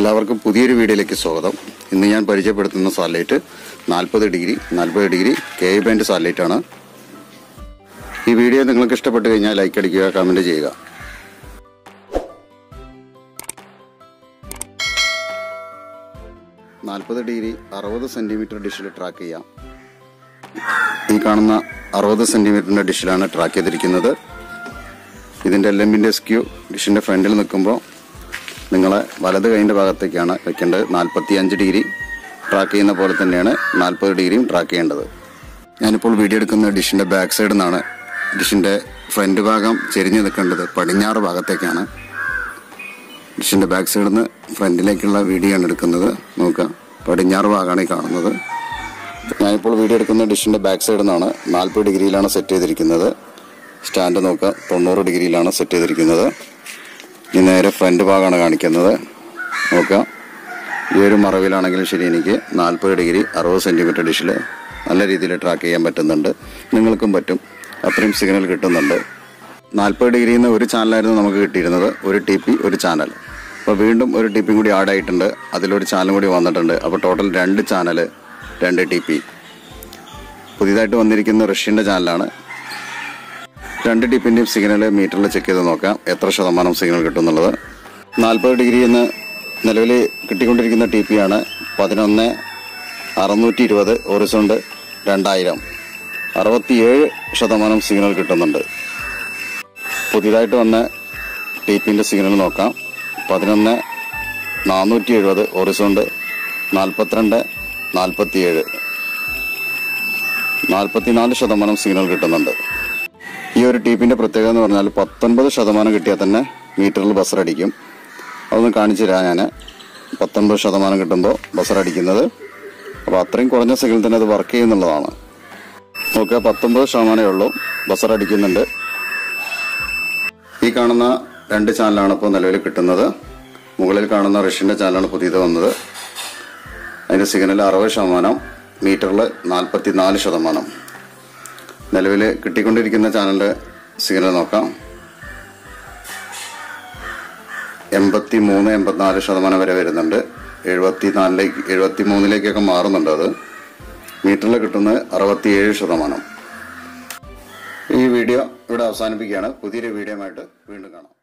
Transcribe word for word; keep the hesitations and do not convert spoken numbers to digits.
എല്ലാവർക്കും പുതിയൊരു വീഡിയോയിലേക്ക് സ്വാഗതം. ഇന്ന് ഞാൻ പരിചയപ്പെടുത്തുന്ന സാറ്റലൈറ്റ് നാൽപ്പത് ഡിഗ്രി നാൽപ്പത് ഡിഗ്രി കെ ബാൻഡ് സാറ്റലൈറ്റ് ആണ്. ഈ വീഡിയോ നിങ്ങൾക്ക് ഇഷ്ടപ്പെട്ടു കഴിഞ്ഞാൽ ലൈക്ക് അടിക്കുക, കമന്റ് ചെയ്യുക. നാൽപ്പത് ഡിഗ്രി അറുപത് സെന്റിമീറ്റർ ഡിഷിൽ ട്രാക്ക് ചെയ്യാം. ഈ കാണുന്ന അറുപത് സെന്റിമീറ്ററിന്റെ ഡിഷിലാണ് ട്രാക്ക് ചെയ്തിരിക്കുന്നത്. ഇതിന്റെ എൽ എമ്മിന്റെ സ്ക്യൂ ഡിഷിന്റെ ഫ്രണ്ടിൽ നിൽക്കുമ്പോൾ നിങ്ങളെ വലത് കൈൻ്റെ ഭാഗത്തേക്കാണ് വെക്കേണ്ടത്. നാൽപ്പത്തി അഞ്ച് ഡിഗ്രി ട്രാക്ക് ചെയ്യുന്ന പോലെ തന്നെയാണ് നാൽപ്പത് ഡിഗ്രിയും ട്രാക്ക് ചെയ്യേണ്ടത്. ഞാനിപ്പോൾ വീഡിയോ എടുക്കുന്ന ഡിഷിൻ്റെ ബാക്ക് സൈഡിൽ നിന്നാണ്. ഡിഷിൻ്റെ ഫ്രണ്ട് ഭാഗം ചെരിഞ്ഞ് നിൽക്കേണ്ടത് പടിഞ്ഞാറ് ഭാഗത്തേക്കാണ്. ഡിഷിൻ്റെ ബാക്ക് സൈഡിൽ നിന്ന് ഫ്രണ്ടിലേക്കുള്ള വീഡിയോ ആണ് എടുക്കുന്നത്. നോക്കുക, പടിഞ്ഞാറ് ഭാഗമാണ് ഈ കാണുന്നത്. ഞാനിപ്പോൾ വീഡിയോ എടുക്കുന്ന ഡിഷിൻ്റെ ബാക്ക് സൈഡിൽ നിന്നാണ്. നാൽപ്പത് ഡിഗ്രിയിലാണ് സെറ്റ് ചെയ്തിരിക്കുന്നത്. സ്റ്റാൻഡ് നോക്കുക, തൊണ്ണൂറ് ഡിഗ്രിയിലാണ് സെറ്റ് ചെയ്തിരിക്കുന്നത്. ഈ നേരെ ഫ്രണ്ട് ഭാഗമാണ് കാണിക്കുന്നത്. നോക്കുക, ഈ ഒരു മറവിലാണെങ്കിലും ശരി എനിക്ക് നാൽപ്പത് ഡിഗ്രി അറുപത് സെൻറ്റിമീറ്റർ ഡിഷിൽ നല്ല രീതിയിൽ ട്രാക്ക് ചെയ്യാൻ പറ്റുന്നുണ്ട്. നിങ്ങൾക്കും പറ്റും, അത്രയും സിഗ്നൽ കിട്ടുന്നുണ്ട്. നാൽപ്പത് ഡിഗ്രിയിൽ നിന്ന് ഒരു ചാനലായിരുന്നു നമുക്ക് കിട്ടിയിരുന്നത്, ഒരു ടി പി ഒരു ചാനൽ. അപ്പോൾ വീണ്ടും ഒരു ടി പിയും കൂടി ആഡ് ആയിട്ടുണ്ട്, അതിലൊരു ചാനൽ കൂടി വന്നിട്ടുണ്ട്. അപ്പോൾ ടോട്ടൽ രണ്ട് ചാനൽ, രണ്ട് ടി പി. പുതിയതായിട്ട് വന്നിരിക്കുന്ന റഷ്യൻ്റെ ചാനലാണ്. രണ്ട് ടിപ്പിൻ്റെയും സിഗ്നൽ മീറ്ററിൽ ചെക്ക് ചെയ്ത് നോക്കാം എത്ര ശതമാനം സിഗ്നൽ കിട്ടുന്നുള്ളത്. നാൽപ്പത് ഡിഗ്രി എന്ന് നിലവിൽ കിട്ടിക്കൊണ്ടിരിക്കുന്ന ടി പി ആണ് പതിനൊന്ന് അറുന്നൂറ്റി ഇരുപത് ഹൊറിസോണ്ട് രണ്ടായിരം. അറുപത്തിയേഴ് ശതമാനം സിഗ്നൽ കിട്ടുന്നുണ്ട്. പുതിയതായിട്ട് വന്ന ടി പിൻ്റെ സിഗ്നൽ നോക്കാം. പതിനൊന്ന് നാനൂറ്റി എഴുപത് ഹൊറിസോണ്ട് നാൽപ്പത്തിരണ്ട് നാൽപ്പത്തിയേഴ് നാൽപ്പത്തിനാല് ശതമാനം സിഗ്നൽ കിട്ടുന്നുണ്ട്. ഈ ഒരു ടി പിൻ്റെ പ്രത്യേകത എന്ന് പറഞ്ഞാൽ പത്തൊൻപത് ശതമാനം കിട്ടിയാൽ തന്നെ മീറ്ററിൽ ബസർ അടിക്കും. അതൊന്ന് കാണിച്ചു തരാം ഞാൻ. പത്തൊൻപത് ശതമാനം കിട്ടുമ്പോൾ ബസർ അടിക്കുന്നത്. അപ്പോൾ അത്രയും കുറഞ്ഞ സിഗ്നൽ തന്നെ അത് വർക്ക് ചെയ്യുന്നുള്ളതാണ്. നോക്കുക, പത്തൊമ്പത് ശതമാനമേ ഉള്ളൂ, ബസർ അടിക്കുന്നുണ്ട്. ഈ കാണുന്ന രണ്ട് ചാനലാണ് ഇപ്പോൾ നിലവിൽ കിട്ടുന്നത്. മുകളിൽ കാണുന്ന റഷ്യൻ്റെ ചാനലാണ് പുതിയത് വന്നത്. അതിൻ്റെ സിഗ്നൽ അറുപത് ശതമാനം, മീറ്ററിൽ നാൽപ്പത്തി നാല് ശതമാനം. നിലവിൽ കിട്ടിക്കൊണ്ടിരിക്കുന്ന ചാനലിൻ്റെ സിഗ്നൽ നോക്കാം. എൺപത്തി മൂന്ന് എൺപത്തിനാല് ശതമാനം വരെ വരുന്നുണ്ട്. എഴുപത്തി നാലിലേക്ക് എഴുപത്തി മൂന്നിലേക്കൊക്കെ മാറുന്നുണ്ട്. അത് മീറ്ററിൽ കിട്ടുന്നത് അറുപത്തിയേഴ് ശതമാനം. ഈ വീഡിയോ ഇവിടെ അവസാനിപ്പിക്കുകയാണ്. പുതിയൊരു വീഡിയോ ആയിട്ട് വീണ്ടും കാണാം.